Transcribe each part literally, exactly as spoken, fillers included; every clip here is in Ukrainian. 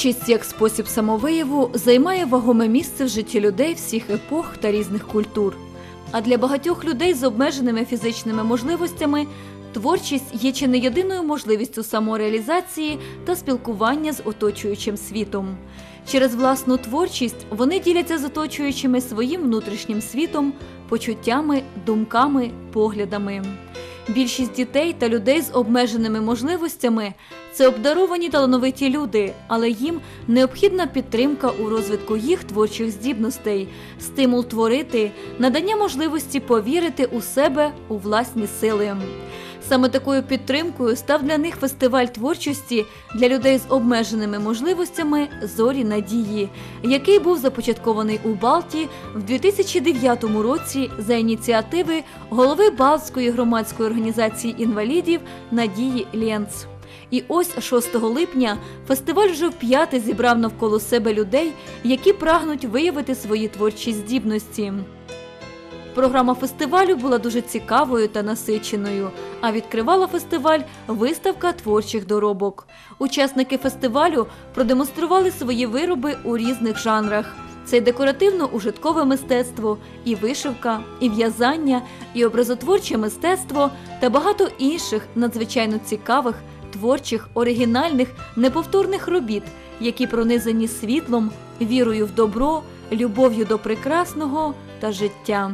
Творчість як спосіб самовияву займає вагоме місце в житті людей всіх епох та різних культур. А для багатьох людей з обмеженими фізичними можливостями творчість є чи не єдиною можливістю самореалізації та спілкування з оточуючим світом. Через власну творчість вони діляться з оточуючими своїм внутрішнім світом, почуттями, думками, поглядами. Більшість дітей та людей з обмеженими можливостями – це обдаровані талановиті люди, але їм необхідна підтримка у розвитку їх творчих здібностей, стимул творити, надання можливості повірити у себе, у власні сили. Саме такою підтримкою став для них фестиваль творчості для людей з обмеженими можливостями «Зорі надії», який був започаткований у Балті в дві тисячі дев'ятому році за ініціативи голови Балтської громадської організації інвалідів Надії Ленц. І ось шостого липня фестиваль вже вп'яте зібрав навколо себе людей, які прагнуть виявити свої творчі здібності. Програма фестивалю була дуже цікавою та насиченою, а відкривала фестиваль виставка творчих доробок. Учасники фестивалю продемонстрували свої вироби у різних жанрах. Це і декоративно-ужиткове мистецтво, і вишивка, і в'язання, і образотворче мистецтво та багато інших надзвичайно цікавих, творчих, оригінальних, неповторних робіт, які пронизані світлом, вірою в добро, любов'ю до прекрасного та життя.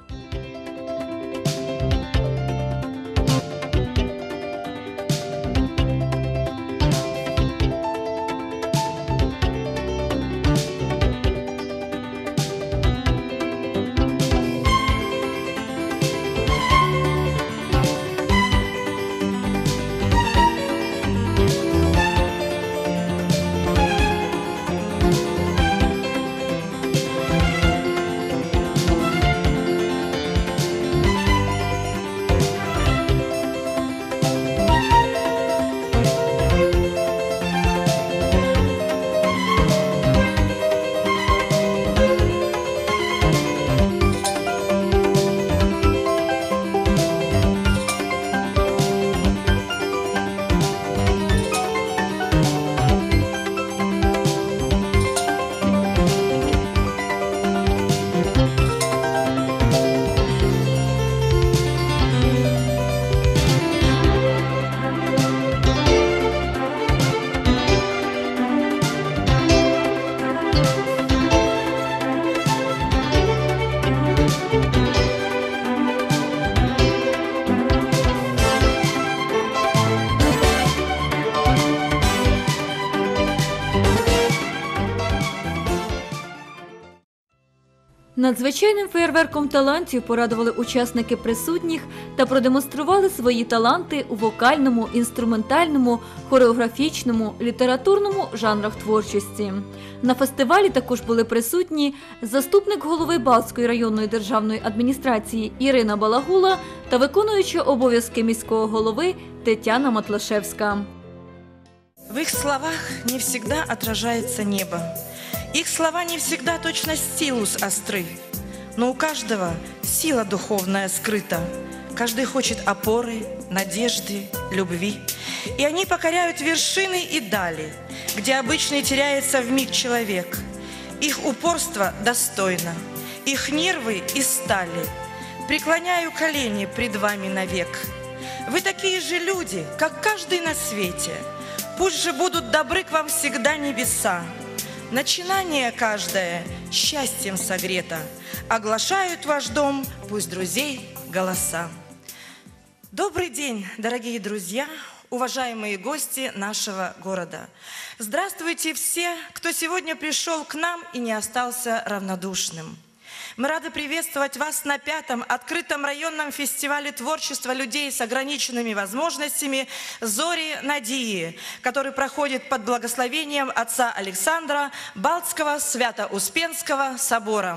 Надзвичайним феєрверком талантів порадували учасники присутніх та продемонстрували свої таланти у вокальному, інструментальному, хореографічному, літературному жанрах творчості. На фестивалі також були присутні заступник голови Балтської районної державної адміністрації Ірина Балагула та виконуюча обов'язки міського голови Тетяна Матлашевська. В их словах не всегда отражается небо. Их слова не всегда точно стилус остры, но у каждого сила духовная скрыта. Каждый хочет опоры, надежды, любви. И они покоряют вершины и дали, где обычный теряется вмиг человек. Их упорство достойно, их нервы из стали. Преклоняю колени пред вами навек. Вы такие же люди, как каждый на свете. Пусть же будут добры к вам всегда небеса. Начинание каждое счастьем согрето. Оглашают ваш дом, пусть друзей голоса. Добрый день, дорогие друзья, уважаемые гости нашего города. Здравствуйте все, кто сегодня пришел к нам и не остался равнодушным. Мы рады приветствовать вас на пятом открытом районном фестивале творчества людей с ограниченными возможностями «Зори надії», который проходит под благословением отца Александра Балтского Свято-Успенского собора.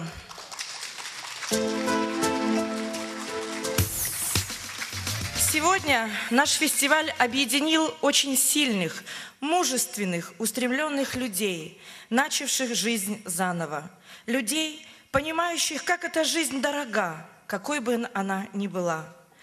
Сегодня наш фестиваль объединил очень сильных, мужественных, устремленных людей, начавших жизнь заново. Людей, понимающих, как эта жизнь дорога, какой бы она ни была.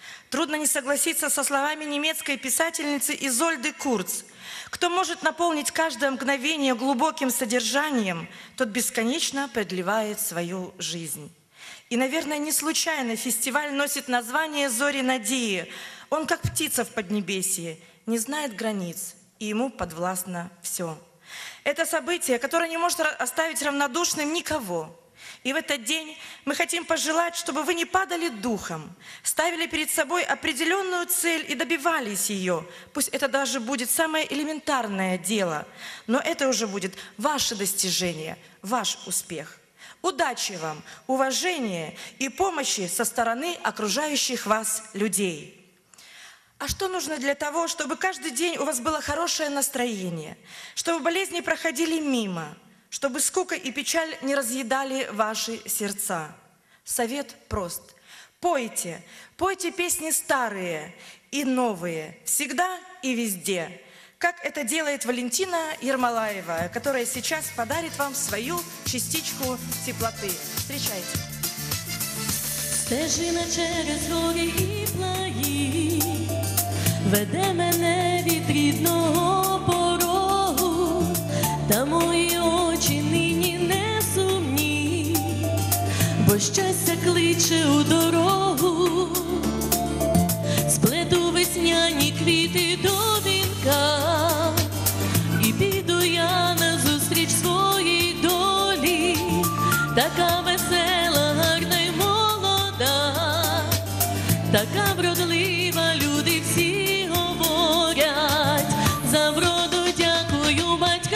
Трудно не согласиться со словами немецкой писательницы Изольды Курц. Кто может наполнить каждое мгновение глубоким содержанием, тот бесконечно продлевает свою жизнь. И, наверное, не случайно фестиваль носит название «Зори Надии». Он, как птица в Поднебесье, не знает границ, и ему подвластно все. Это событие, которое не может оставить равнодушным никого. И в этот день мы хотим пожелать, чтобы вы не падали духом, ставили перед собой определенную цель и добивались ее. Пусть это даже будет самое элементарное дело, но это уже будет ваше достижение, ваш успех. Удачи вам, уважения и помощи со стороны окружающих вас людей. А что нужно для того, чтобы каждый день у вас было хорошее настроение, чтобы болезни проходили мимо, чтобы скука и печаль не разъедали ваши сердца? Совет прост. Пойте, пойте песни старые и новые, всегда и везде, как это делает Валентина Ермолаева, которая сейчас подарит вам свою частичку теплоты. Встречайте. Стежина через гори і плаї веде мене від рідного порогу, та мої очі нині не сумні, бо щастя кличе у дорогу. Сплету весняні квіти до вінка, і піду я назустріч своїй долі, така весела, гарна й молода, така вродлива, люди всі говорять, за вроду дякую батькам,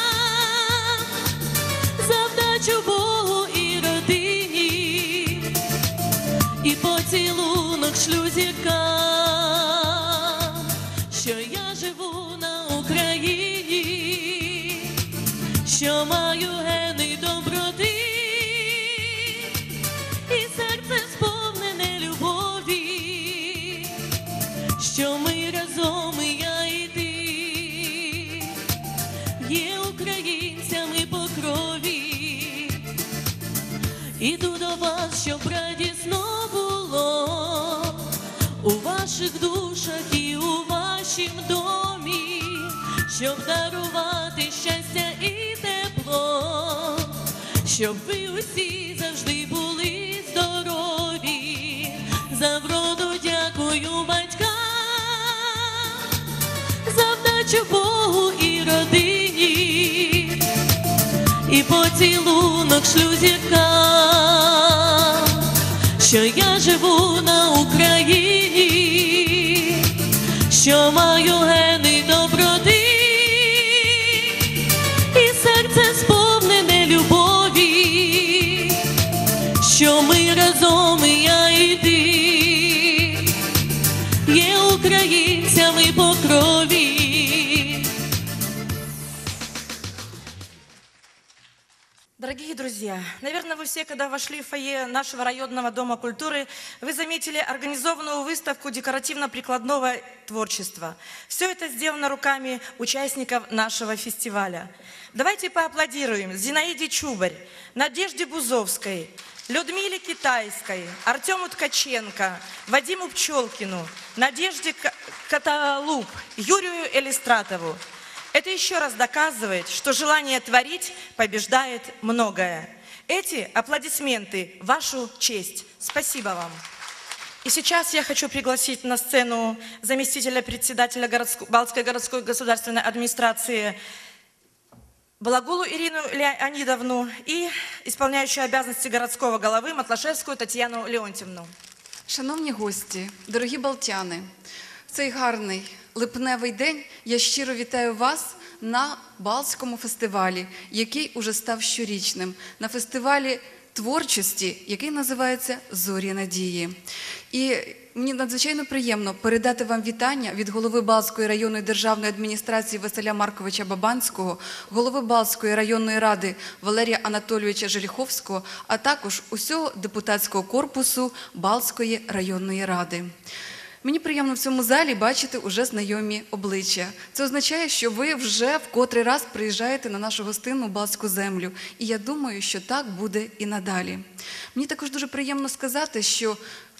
за вдачу Богу і родині, і поцілунок шлю зіркам, що я живу на Україні, що маю гени доброти, і серце сповнене любові, що ми разом, і я і ти, є українцями по крові. Іду до вас, щоб радісно було у ваших душах і у вашім домі, щоб дарувати щастя і тепло, щоб ви усі завжди були здорові. За вроду дякую батькам, за вдачу Богу і родині, і поцілунок шлю зіркам, що я живу на Україні, що маю гени доброти, і серце сповнене любові, що ми разом, і я і ти, є українцями по крові. Дорогие друзья, наверное, вы все, когда вошли в фойе нашего районного дома культуры, вы заметили организованную выставку декоративно-прикладного творчества. Все это сделано руками участников нашего фестиваля. Давайте поаплодируем Зинаиде Чубарь, Надежде Бузовской, Людмиле Китайской, Артему Ткаченко, Вадиму Пчелкину, Надежде Каталуп, Юрию Элистратову. Это еще раз доказывает, что желание творить побеждает многое. Эти аплодисменты в вашу честь. Спасибо вам. И сейчас я хочу пригласить на сцену заместителя председателя городской, Балтской городской государственной администрации Балагулу Ирину Леонидовну и исполняющую обязанности городского головы Матлашевскую Татьяну Леонтьевну. Шановні гості, дорогі балтяни, в цей гарний липневий день я щиро вітаю вас на Балтському фестивалі, який уже став щорічним, на фестивалі творчості, який називається «Зорі Надії». І мені надзвичайно приємно передати вам вітання від голови Балтської районної державної адміністрації Василя Марковича Бабанського, голови Балтської районної ради Валерія Анатолійовича Желіховського, а також усього депутатського корпусу Балтської районної ради. Мені приємно в цьому залі бачити уже знайомі обличчя. Це означає, що ви вже в котрий раз приїжджаєте на нашу гостинну Балтську землю. І я думаю, що так буде і надалі. Мені також дуже приємно сказати, що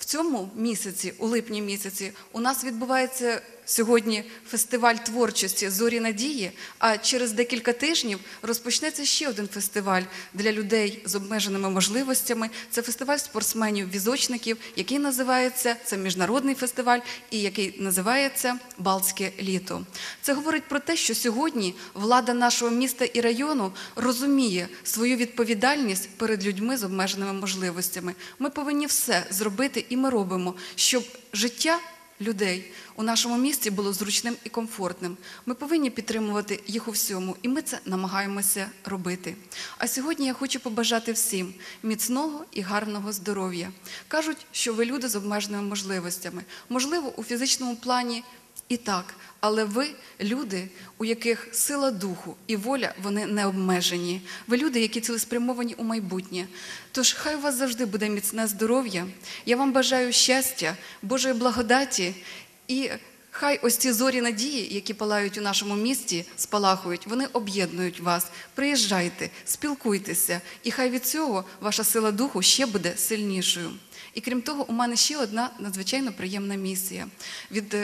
В цьому місяці, у липні місяці, у нас відбувається сьогодні фестиваль творчості «Зорі надії», а через декілька тижнів розпочнеться ще один фестиваль для людей з обмеженими можливостями. Це фестиваль спортсменів-візочників, який називається, це міжнародний фестиваль, і який називається «Балтське літо». Це говорить про те, що сьогодні влада нашого міста і району розуміє свою відповідальність перед людьми з обмеженими можливостями. Ми повинні все зробити, і ми робимо, щоб життя людей у нашому місті було зручним і комфортним. Ми повинні підтримувати їх у всьому, і ми це намагаємося робити. А сьогодні я хочу побажати всім міцного і гарного здоров'я. Кажуть, що ви люди з обмеженими можливостями. Можливо, у фізичному плані і так, але ви люди, у яких сила духу і воля, вони не обмежені. Ви люди, які цілеспрямовані у майбутнє. Тож хай у вас завжди буде міцне здоров'я. Я вам бажаю щастя, Божої благодаті, і хай ось ці зорі надії, які палають у нашому місті, спалахують, вони об'єднують вас. Приїжджайте, спілкуйтеся, і хай від цього ваша сила духу ще буде сильнішою. І крім того, у мене ще одна надзвичайно приємна місія. Від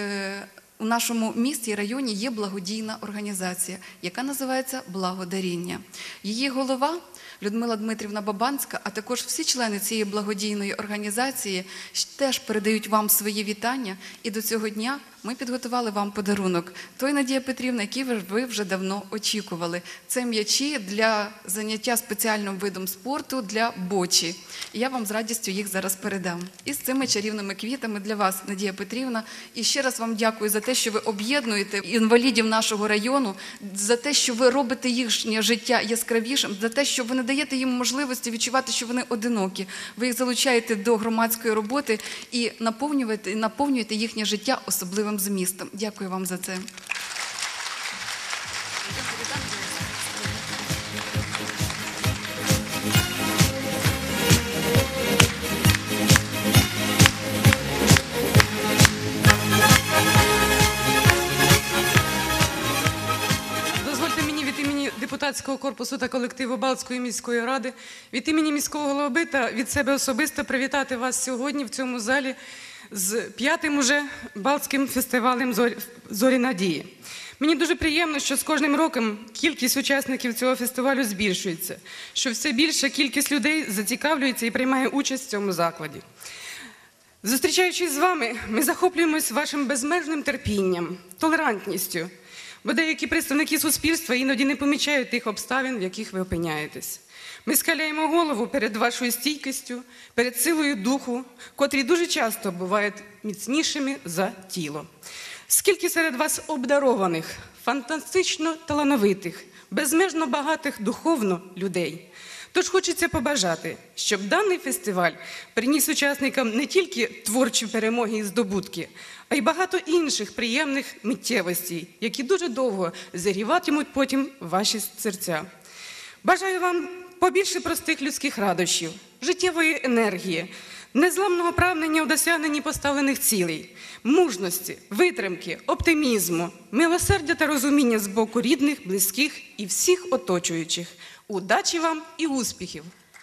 У нашому місті і районі є благодійна організація, яка називається «Благодаріння». Її голова Людмила Дмитрівна Бабанська, а також всі члени цієї благодійної організації теж передають вам свої вітання. І до цього дня ми підготували вам подарунок. Той, Надія Петрівна, який ви вже давно очікували. Це м'ячі для заняття спеціальним видом спорту для бочі. І я вам з радістю їх зараз передам. І з цими чарівними квітами для вас, Надія Петрівна. І ще раз вам дякую за те, що ви об'єднуєте інвалідів нашого району, за те, що ви робите їхнє життя яскравішим, за те, що ви не даєте їм можливості відчувати, що вони одинокі. Ви їх залучаєте до громадської роботи і наповнюєте, наповнюєте їхнє життя особливим змістом. Дякую вам за це. Дозвольте мені від імені депутатського корпусу та колективу Балтської міської ради, від імені міського голови та від себе особисто привітати вас сьогодні в цьому залі з п'ятим уже Балтським фестивалем «Зорі надії». Мені дуже приємно, що з кожним роком кількість учасників цього фестивалю збільшується, що все більша кількість людей зацікавлюється і приймає участь в цьому закладі. Зустрічаючись з вами, ми захоплюємось вашим безмежним терпінням, толерантністю, бо деякі представники суспільства іноді не помічають тих обставин, в яких ви опиняєтесь. Ми схиляємо голову перед вашою стійкістю, перед силою духу, котрі дуже часто бувають міцнішими за тіло. Скільки серед вас обдарованих, фантастично талановитих, безмежно багатих духовно людей. Тож хочеться побажати, щоб даний фестиваль приніс учасникам не тільки творчі перемоги і здобутки, а й багато інших приємних миттєвостей, які дуже довго зігріватимуть потім ваші серця. Бажаю вам побільше простих людських радощів, життєвої енергії, незламного прагнення у досягненні поставлених цілей, мужності, витримки, оптимізму, милосердя та розуміння з боку рідних, близьких і всіх оточуючих. Удачі вам і успіхів!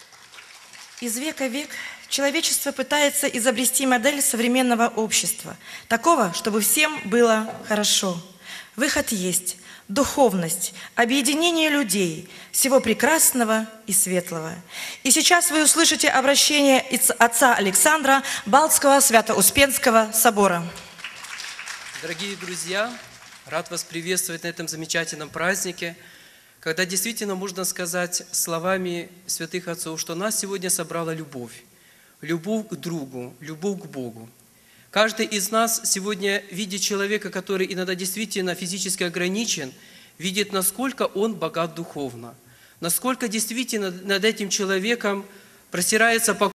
Из века в век человечество пытается изобрести модель современного общества, такого, чтобы всем было хорошо. Выход есть. Духовность, объединение людей, всего прекрасного и светлого. И сейчас вы услышите обращение отца Александра Балтского Свято-Успенского собора. Дорогие друзья, рад вас приветствовать на этом замечательном празднике, когда действительно можно сказать словами святых отцов, что нас сегодня собрала любовь. Любовь к другу, любовь к Богу. Каждый из нас сегодня видит человека, который иногда действительно физически ограничен, видит, насколько он богат духовно, насколько действительно над этим человеком простирается покой.